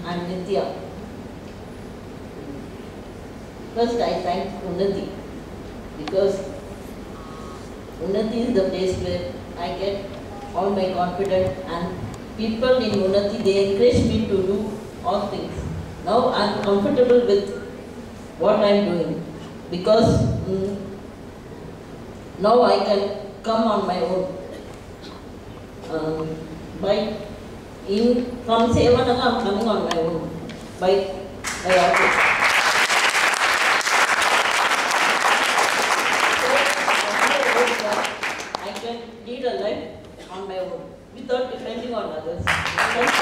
and Nithya. First, I thank Unnati because Unnati is the place where I get all my confidence, and people in Unnati, they encourage me to do all things. Now I am comfortable with what I am doing because now I can come on my own. From Sevanaga, I am coming on my own by office. I can lead a life on my own without depending on others.